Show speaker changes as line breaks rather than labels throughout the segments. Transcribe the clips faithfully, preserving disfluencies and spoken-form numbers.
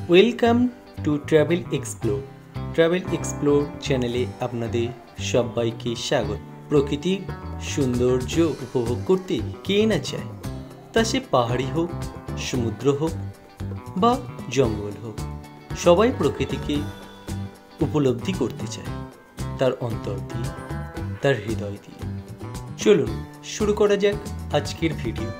Welcome to travel explore. Travel explore চ্যানেলে আপনাদের সবাইকে স্বাগত। প্রকৃতির সৌন্দর্য উপভোগ করতে কে না চায়, তা সে পাহাড়ি হোক, সমুদ্র হোক বা জঙ্গল হোক, সবাই প্রকৃতিকে উপলব্ধি করতে চায় তার অন্তর দিয়ে, তার হৃদয় দিয়ে। চলুন শুরু করা যাক আজকের ভিডিও।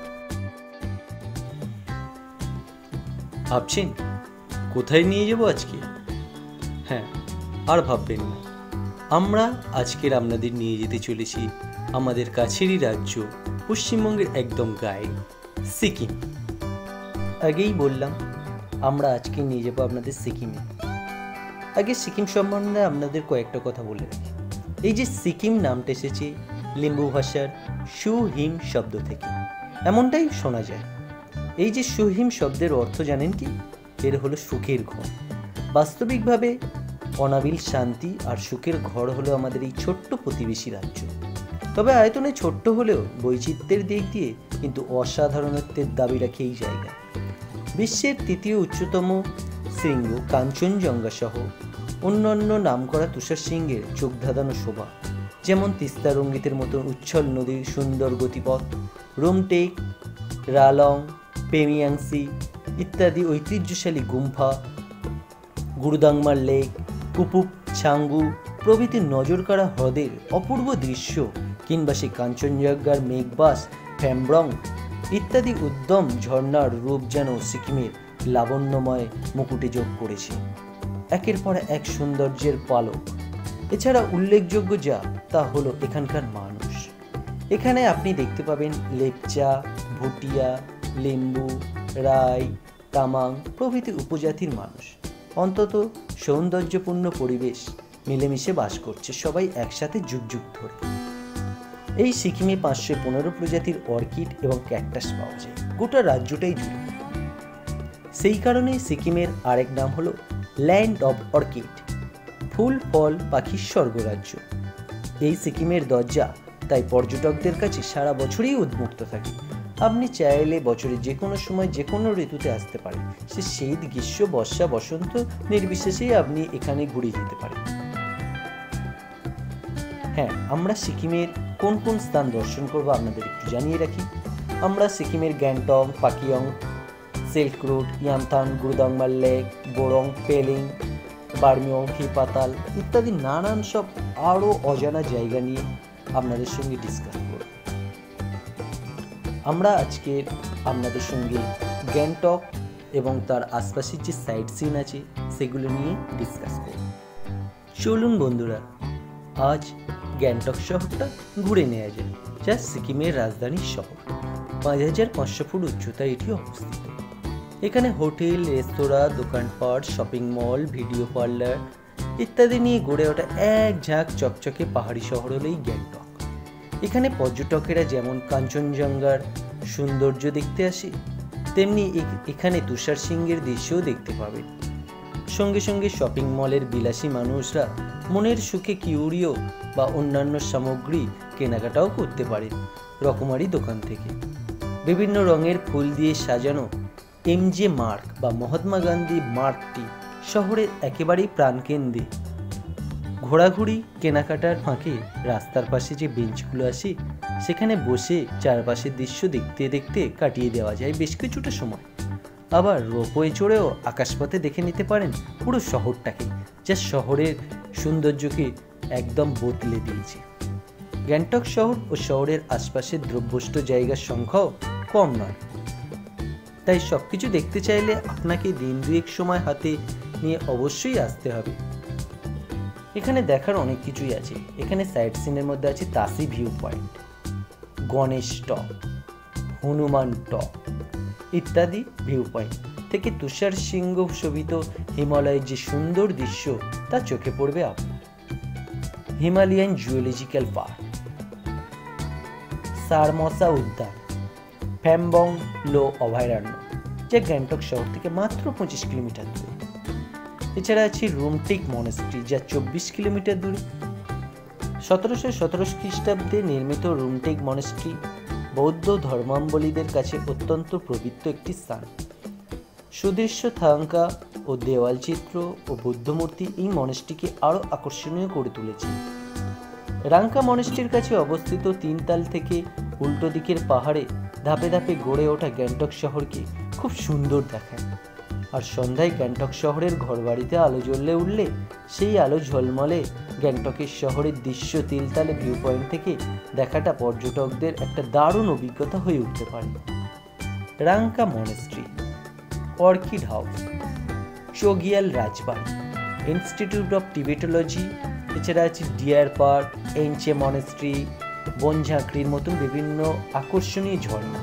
ভাবছেন কোথায় নিয়ে যাব আজকে? হ্যাঁ, আর ভাববেন না, আমরা আজকের আপনাদের নিয়ে যেতে চলেছি আমাদের কাছেরই রাজ্য পশ্চিমবঙ্গের একদম গায়ে, সিকিম। আগেই বললাম আমরা আজকে নিয়ে যাব আপনাদের সিকিমে। আগে সিকিম সম্বন্ধে আপনাদের কয়েকটা কথা বলে রাখি। এই যে সিকিম নামটা এসেছে লিম্বু ভাষার সুহিম শব্দ থেকে, এমনটাই শোনা যায়। এই যে সুহিম শব্দের অর্থ জানেন কি? এর হলো সুখের ঘর। বাস্তবিকভাবে অনাবিল শান্তি আর সুখের ঘর হলো আমাদের এই ছোট্ট প্রতিবেশী রাজ্য। তবে আয়তনে ছোট্ট হলেও বৈচিত্র্যের দিক দিয়ে কিন্তু অসাধারণত্বের দাবি রাখে এই জায়গা। বিশ্বের তৃতীয় উচ্চতম শৃঙ্গ কাঞ্চনজঙ্ঘা সহ অন্যান্য নামকরা তুষার শৃঙ্গের চোখ ধাঁধানো শোভা, যেমন তিস্তা রঙ্গিতের মতো উচ্ছল নদীর সুন্দর গতিপথ, রুমটেক, রালং, পেমিয়াংসি ইত্যাদি ঐতিহ্যশালী গুম্ফা, গুরুদাংমার লেক, কুপুপ ছাঙ্গু প্রভৃতি নজর কাড়া হ্রদের অপূর্ব দৃশ্য, কিংবা সেই কাঞ্চনজঙ্ঘার মেঘবাস ফ্যামব্রং ইত্যাদি উদ্যম ঝর্ণার রূপ যেন সিকিমের লাবণ্যময় মুকুটে যোগ করেছে একের পর এক সৌন্দর্যের পালক। এছাড়া উল্লেখযোগ্য যা তা হলো এখানকার মানুষ। এখানে আপনি দেখতে পাবেন লেপচা, ভুটিয়া, লিম্বু, রাই, তামাং প্রভৃতি উপজাতির মানুষ। অন্তত সৌন্দর্যপূর্ণ পরিবেশ, মিলেমিশে বাস করছে সবাই একসাথে যুগ যুগ ধরে। এই সিকিমে পাঁচশো পনেরো প্রজাতির অর্কিড এবং ক্যাকটাস পাওয়া যায় গোটা রাজ্যটাই জুড়ে। সেই কারণে সিকিমের আরেক নাম হলো ল্যান্ড অব অর্কিড, ফুল ফল পাখির স্বর্গরাজ্য। এই সিকিমের দরজা তাই পর্যটকদের কাছে সারা বছরই উন্মুক্ত থাকে। আপনি চাইলে বছরের যে কোনো সময় যে কোনো ঋতুতে আসতে পারেন। সে শীত, গ্রীষ্ম, বর্ষা, বসন্ত নির্বিশেষেই আপনি এখানে ঘুরে যেতে পারেন। হ্যাঁ, আমরা সিকিমের কোন কোন স্থান দর্শন করবো আপনাদের একটু জানিয়ে রাখি। আমরা সিকিমের Gangtok, Pakyong, silk route, Yumthang, Gurudongmar lake, Borong, Pelling, Barmiok, Hipatal ইত্যাদি নানান সব আরও অজানা জায়গা নিয়ে আপনাদের সঙ্গে ডিসকাস করব। আমরা আজকে আপনাদের সঙ্গে গ্যাংটক এবং তার আশপাশের যে সাইট সিন আছে সেগুলো নিয়ে ডিসকাস করব। চলুন বন্ধুরা, আজ গ্যাংটক শহরটা ঘুরে নেওয়া যায়, যা সিকিমের রাজধানী শহর। পাঁচ হাজার পাঁচশো ফুট উচ্চতায় এটি অবস্থিত। এখানে হোটেল, রেস্তোরাঁ, দোকানপাট, শপিং মল, ভিডিও পার্লার ইত্যাদি নিয়ে গড়ে ওঠা এক ঝাঁক চকচকে পাহাড়ি শহর হলো এই গ্যাংটক। এখানে পর্যটকেরা যেমন কাঞ্চনজঙ্ঘার সৌন্দর্য দেখতে আসে, তেমনি এখানে তুষার শৃঙ্গের দৃশ্যও দেখতে পাবেন। সঙ্গে সঙ্গে শপিং মলের বিলাসী মানুষরা মনের সুখে কিউরিও বা অন্যান্য সামগ্রী কেনাকাটাও করতে পারেন রকমারি দোকান থেকে। বিভিন্ন রঙের ফুল দিয়ে সাজানো এমজে মার্গ বা মহাত্মা গান্ধী মার্গটি শহরের একেবারেই প্রাণকেন্দ্রে। ঘোরাঘুরি, কেনাকাটার ফাঁকে রাস্তার পাশে যে বেঞ্চগুলো আছে সেখানে বসে চারপাশের দৃশ্য দেখতে দেখতে কাটিয়ে দেওয়া যায় বেশ কিছুটা সময়। আবার রোপওয়ে চড়েও আকাশপথে দেখে নিতে পারেন পুরো শহরটাকে, যা শহরের সৌন্দর্যকে একদম বদলে দিয়েছে। গ্যাংটক শহর ও শহরের আশপাশের দ্রব্যষ্ট জায়গার সংখ্যাও কম নয়, তাই সব কিছু দেখতে চাইলে আপনাকে দিন দুয়েক সময় হাতে নিয়ে অবশ্যই আসতে হবে। এখানে দেখার অনেক কিছুই আছে। এখানে সাইট সিনের মধ্যে আছে Tashi view point, Ganesh top, Hanuman top ইত্যাদি ভিউ পয়েন্ট থেকে তুষার শৃঙ্গ শোভিত হিমালয়ের যে সুন্দর দৃশ্য তা চোখে পড়বে আপনার। হিমালয়ান জুওলজিক্যাল পার্ক, সারমসা উদ্যান, ফ্যামবং লো অভয়ারণ্য, যা গ্যাংটক শহর থেকে মাত্র পঁচিশ কিলোমিটার দূরে। এছাড়া আছে রুমটেক মনেস্ট্রি, যা চব্বিশ কিলোমিটার দূরে। সতেরোশো সতেরো খ্রিস্টাব্দে নির্মিত রুমটেক মনেস্ট্রি বৌদ্ধ ধর্মাবলম্বীদের কাছে অত্যন্ত পবিত্র একটি স্থান। সুদৃশ্য থাঙ্কা ও দেওয়াল চিত্র ও বুদ্ধমূর্তি এই মনেস্ট্রিকে আরও আকর্ষণীয় করে তুলেছে। রাঙ্কা মনেস্ট্রির কাছে অবস্থিত তিনতাল থেকে উল্টো দিকের পাহাড়ে ধাপে ধাপে গড়ে ওঠা গ্যাংটক শহরকে খুব সুন্দর দেখায়। আর সন্ধ্যায় গ্যাংটক শহরের ঘরবাড়িতে আলো জ্বললে উঠলে সেই আলো ঝলমলে গ্যাংটকের শহরের দৃশ্য তিলতালে ভিউ পয়েন্ট থেকে দেখাটা পর্যটকদের একটা দারুণ অভিজ্ঞতা হয়ে উঠতে পারে। Ranka monastery, orchid house, Chogyal রাজবাড়ি, ইনস্টিটিউট অফ টিবেটোলজি, এছাড়া আছে ডিয়ার পার্ক, এনচে মনেস্ট্রি, বনঝাঁকড়ির মতন বিভিন্ন আকর্ষণীয় ঝর্ণা।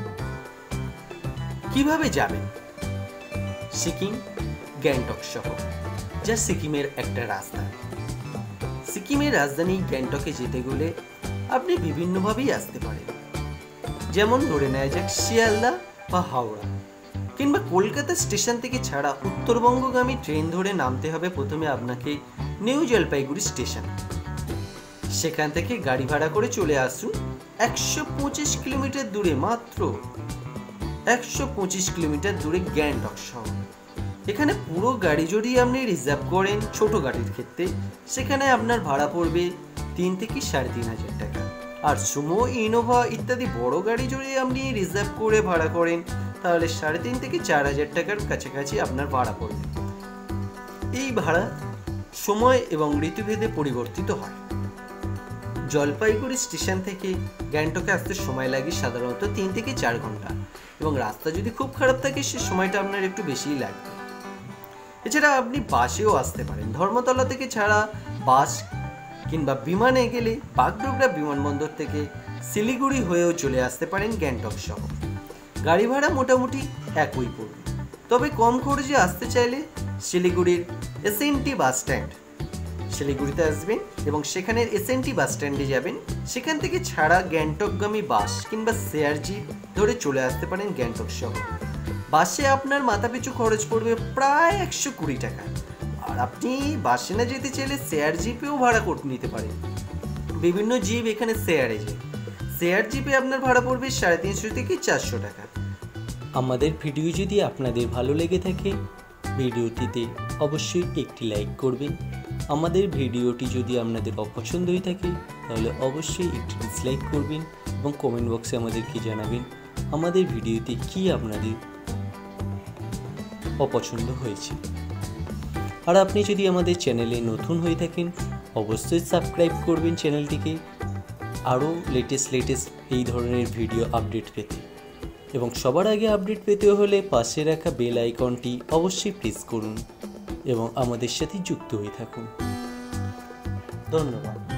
কিভাবে যাবেন? সিকিম গ্যাংটক শহর, যা সিকিমের একটা রাস্তা। সিকিমের রাজধানী গ্যাংটকে যেতে গেলে আপনি বিভিন্নভাবেই আসতে পারেন, যেমন ধরে নেওয়া যাক শিয়ালদা বা হাওড়া, কিংবা কলকাতা স্টেশন থেকে ছাড়া উত্তরবঙ্গগামী ট্রেন ধরে নামতে হবে প্রথমে আপনাকে নিউ জলপাইগুড়ি স্টেশন। সেখান থেকে গাড়ি ভাড়া করে চলে আসুন একশো পঁচিশ কিলোমিটার দূরে, মাত্র একশো পঁচিশ কিলোমিটার দূরে গ্যাংটক শহর। এখানে পুরো গাড়ি যদি আপনি রিজার্ভ করেন ছোট গাড়ির ক্ষেত্রে, সেখানে আপনার ভাড়া পড়বে তিন থেকে সাড়ে তিন হাজার টাকা। আর সুমো, ইনোভা ইত্যাদি বড় গাড়ি যদি আপনি রিজার্ভ করে ভাড়া করেন, তাহলে সাড়ে তিন থেকে চার হাজার টাকার কাছাকাছি আপনার ভাড়া পড়বে। এই ভাড়া সময় এবং ঋতুভেদে পরিবর্তিত হয়। জলপাইগুড়ি স্টেশন থেকে গ্যাংটকে আসতে সময় লাগে সাধারণত তিন থেকে চার ঘন্টা, এবং রাস্তা যদি খুব খারাপ থাকে সে সময়টা আপনার একটু বেশিই লাগবে। এছাড়া আপনি বাসেও আসতে পারেন। ধর্মতলা থেকে ছাড়া বাস কিংবা বিমানে গেলে বাগডোগরা বিমানবন্দর থেকে শিলিগুড়ি হয়েও চলে আসতে পারেন গ্যাংটক শহর। গাড়ি ভাড়া মোটামুটি একই পড়বে, তবে কম খরচে আসতে চাইলে শিলিগুড়ির এসএনটি বাস স্ট্যান্ড, শিলিগুড়িতে আসবেন এবং সেখানের এসএনটি বাস স্ট্যান্ডে যাবেন। সেখান থেকে ছাড়া গ্যাংটকগামী বাস কিংবা শেয়ার জিপ ধরে চলে আসতে পারেন গ্যাংটক শহর। বাসে আপনার মাথাপিছু খরচ পড়বে প্রায় একশো কুড়ি টাকা। আর আপনি বাসে না যেতে চাইলে শেয়ার জিপেও ভাড়া করে নিতে পারেন। বিভিন্ন জিপ এখানে শেয়ারে যায়। শেয়ার জিপে আপনার ভাড়া পড়বে সাড়ে তিনশো থেকে চারশো টাকা। আমাদের ভিডিও যদি আপনাদের ভালো লেগে থাকে, ভিডিওটিতে অবশ্যই একটি লাইক করবেন। আমাদের ভিডিওটি যদি আপনাদের অপছন্দ হয়ে থাকে, তাহলে অবশ্যই একটি ডিসলাইক করবেন এবং কমেন্ট বক্সে আমাদেরকে জানাবেন আমাদের ভিডিওতে কি আপনাদের অপছন্দ হয়েছে। আর আপনি যদি আমাদের চ্যানেলে নতুন হয়ে থাকেন, অবশ্যই সাবস্ক্রাইব করবেন চ্যানেলটিকে আরও লেটেস্ট লেটেস্ট এই ধরনের ভিডিও আপডেট পেতে। এবং সবার আগে আপডেট পেতে হলে পাশে রাখা বেল আইকনটি অবশ্যই প্রেস করুন এবং আমাদের সাথে যুক্ত হয়ে থাকুন। ধন্যবাদ।